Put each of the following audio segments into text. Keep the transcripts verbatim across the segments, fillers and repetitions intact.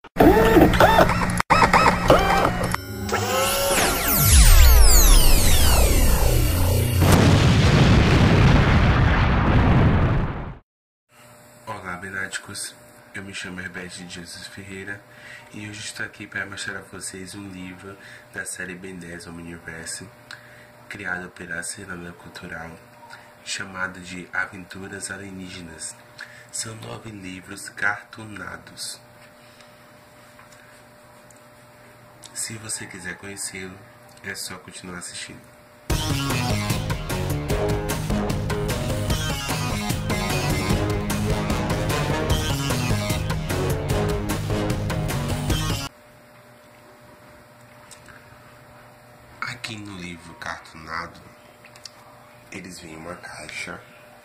Olá, benáticos, eu me chamo Herbert de Jesus Ferreira e hoje estou aqui para mostrar a vocês um livro da série Ben dez Omniverse, criado pela Ciranda Cultural, chamado de Aventuras Alienígenas. São nove livros cartoonados. Se você quiser conhecê-lo, é só continuar assistindo. Aqui no livro cartoonado, eles vêm em uma caixa.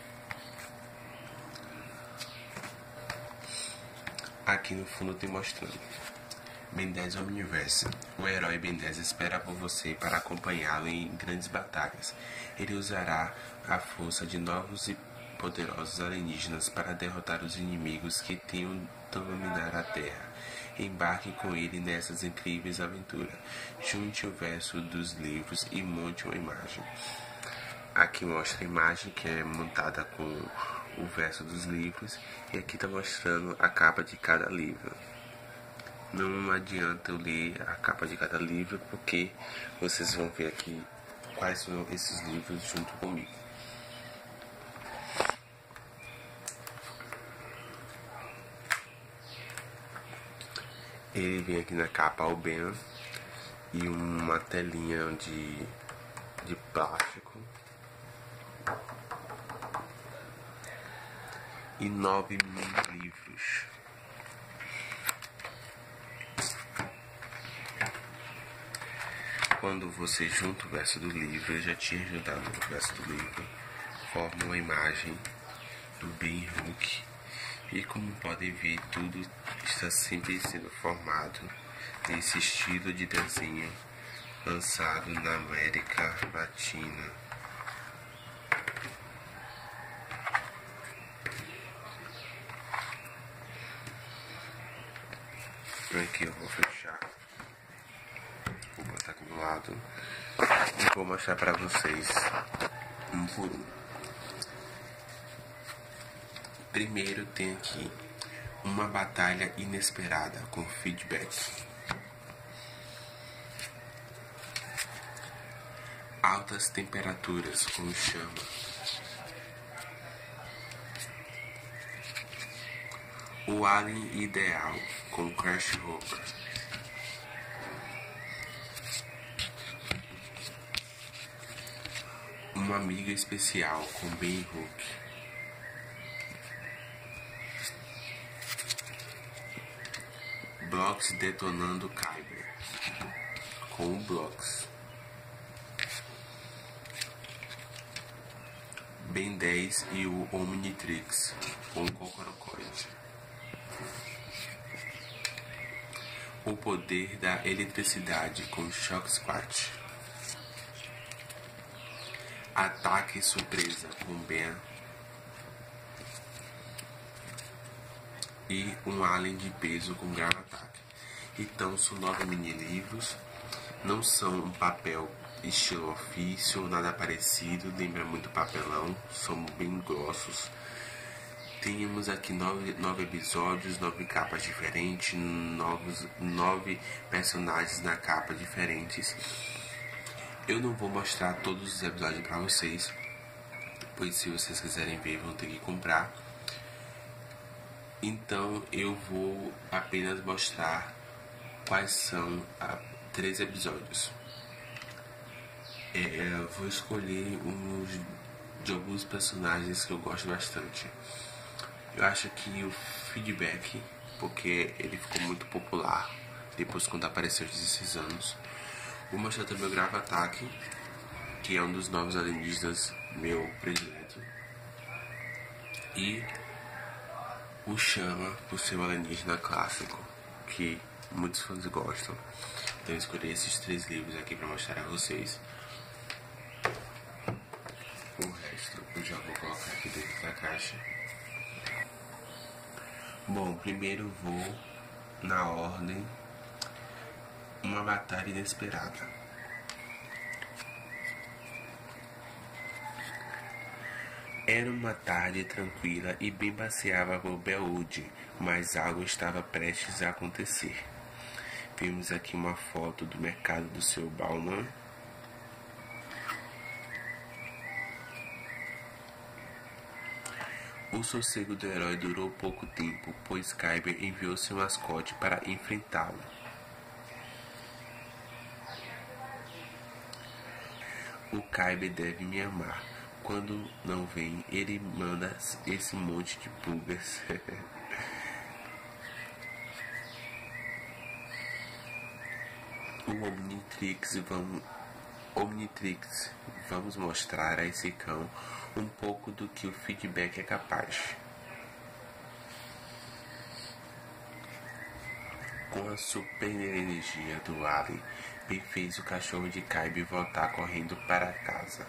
Aqui no fundo tem mostrando Ben dez Omniverse. O herói Ben dez espera por você para acompanhá-lo em grandes batalhas. Ele usará a força de novos e poderosos alienígenas para derrotar os inimigos que tentam dominar a Terra. Embarque com ele nessas incríveis aventuras. Junte o verso dos livros e monte uma imagem. Aqui mostra a imagem que é montada com o verso dos livros, e aqui está mostrando a capa de cada livro. Não adianta eu ler a capa de cada livro, porque vocês vão ver aqui quais são esses livros junto comigo. Ele vem aqui na capa ao Ben e uma telinha de, de plástico e nove mini livros. Quando você junta o verso do livro, eu já tinha juntado o verso do livro, forma uma imagem do Ben Hulk. E como podem ver, tudo está sempre sendo formado nesse estilo de desenho lançado na América Latina. Aqui eu vou fechar, vou botar aqui do lado e vou mostrar para vocês um por um. Primeiro tem aqui uma batalha inesperada com feedback. Altas temperaturas com chama. O alien ideal com Crash Hopper. Uma amiga especial com Ben Hulk. Blocks detonando Kyber com o Blocks. Ben dez e o Omnitrix com o Cocorocoide. O poder da eletricidade com Shock Squad. Ataque surpresa com Ben. E um alien de peso com grave ataque. Então são nove mini livros. Não são um papel estilo ofício, nada parecido, lembra muito papelão, são bem grossos. Temos aqui nove, nove episódios, nove capas diferentes, novos, nove personagens na capa diferentes. Eu não vou mostrar todos os episódios para vocês, pois se vocês quiserem ver vão ter que comprar. Então eu vou apenas mostrar quais são a, três episódios. É, eu vou escolher uns de alguns personagens que eu gosto bastante. Eu acho que o Feedback, porque ele ficou muito popular depois quando apareceu aos dezesseis anos. Vou mostrar também o Grave Ataque, que é um dos novos alienígenas meu predileto. E o Chama, por ser um alienígena clássico, que muitos fãs gostam. Então eu escolhi esses três livros aqui para mostrar a vocês. O resto eu já vou colocar aqui dentro da caixa. Bom, primeiro vou na ordem uma batalha inesperada. Era uma tarde tranquila e bem passeava por Bellwood, mas algo estava prestes a acontecer. Vimos aqui uma foto do mercado do seu Bauman. O sossego do herói durou pouco tempo, pois Kyber enviou seu mascote para enfrentá-lo. O Kyber deve me amar. Quando não vem, ele manda esse monte de pulgas. O Omnitrix, vamos, Omnitrix, vamos mostrar a esse cão um pouco do que o feedback é capaz. Com a super energia do Alien, Ben fez o cachorro de Kyber voltar correndo para casa.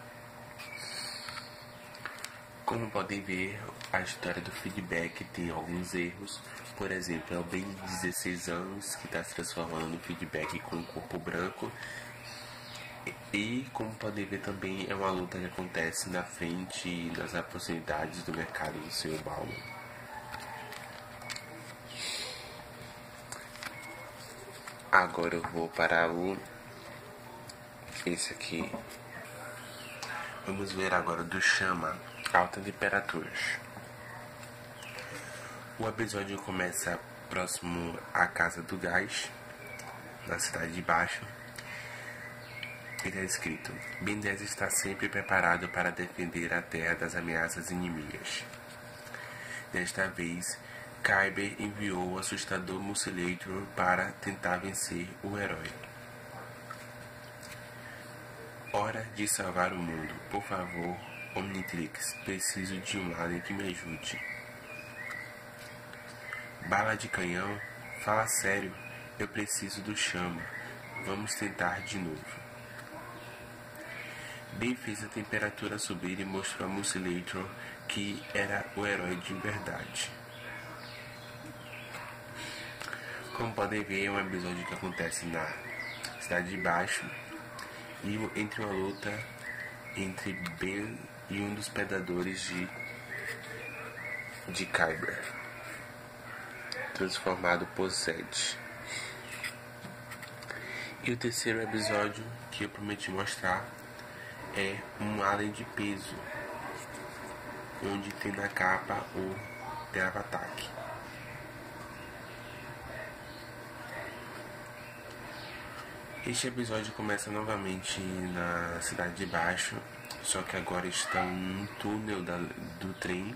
Como podem ver, a história do feedback tem alguns erros. Por exemplo, é o Ben de dezesseis anos que está se transformando no feedback com o corpo branco. E, como podem ver também, é uma luta que acontece na frente e nas proximidades do mercado do senhor Bauman. Agora eu vou para o... esse aqui. Vamos ver agora do Chama. Alta temperaturas. O episódio começa próximo à casa do gás, na cidade de baixo. E está escrito: Ben dez está sempre preparado para defender a Terra das ameaças inimigas. Desta vez, Kyber enviou o assustador Mucilator para tentar vencer o herói. Hora de salvar o mundo. Por favor, Omnitrix, preciso de um alien que me ajude. Bala de canhão? Fala sério, eu preciso do Chama. Vamos tentar de novo. Ben fez a temperatura subir e mostrou a Mucilator que era o herói de verdade. Como podem ver, é um episódio que acontece na Cidade de Baixo e entre uma luta entre Ben e um dos predadores de, de Kyber, transformado por Zed. E o terceiro episódio que eu prometi mostrar é um alien de peso, onde tem na capa o Grava-Ataque. Este episódio começa novamente na Cidade de Baixo, só que agora estão num túnel da, do trem.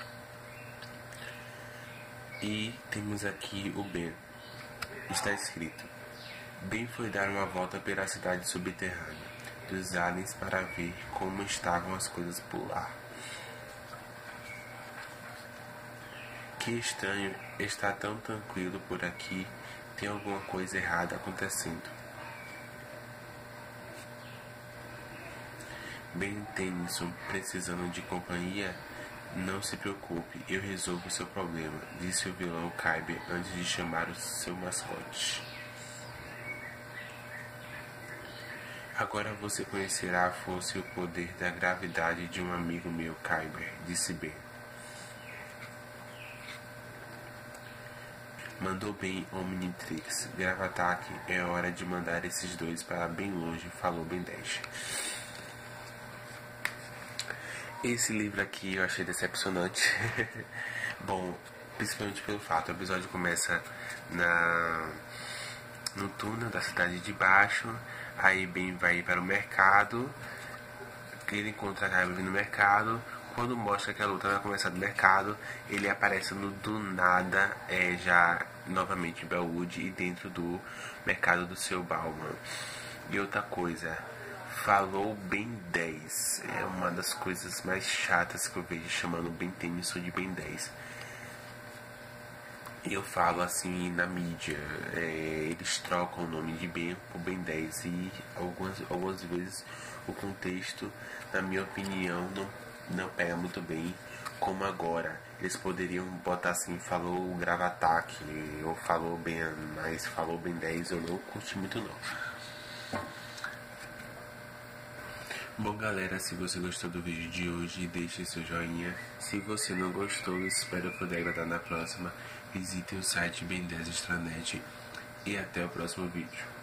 E temos aqui o Ben. Está escrito: Ben foi dar uma volta pela cidade subterrânea dos aliens para ver como estavam as coisas por lá. Que estranho, está tão tranquilo por aqui. Tem alguma coisa errada acontecendo. Ben Tennyson, precisando de companhia? Não se preocupe, eu resolvo seu problema, disse o vilão Kyber antes de chamar o seu mascote. Agora você conhecerá a força e o poder da gravidade de um amigo meu, Kyber, disse Ben. Mandou bem, Omnitrix. Grava-Ataque, é hora de mandar esses dois para bem longe, falou Ben dez. Esse livro aqui eu achei decepcionante. Bom, principalmente pelo fato, o episódio começa na, no túnel da cidade de baixo. Aí Ben vai para o mercado. Ele encontra a Kyber no mercado. Quando mostra que a luta vai começar no mercado, ele aparece no do nada, é, já novamente em Bellwood e dentro do mercado do seu Bauman. E outra coisa, falou Ben dez. É uma das coisas mais chatas que eu vejo, chamando Ben Tennyson de Ben dez. E eu falo assim na mídia, é, eles trocam o nome de Ben por Ben dez e algumas, algumas vezes o contexto, na minha opinião, não, não pega muito bem como agora. Eles poderiam botar assim, falou Gravataque, ou falou bem, mas falou Ben dez, eu não curti muito não. Bom galera, se você gostou do vídeo de hoje, deixe seu joinha. Se você não gostou, espero poder agradar na próxima. Visite o site Ben dez Extranet e até o próximo vídeo.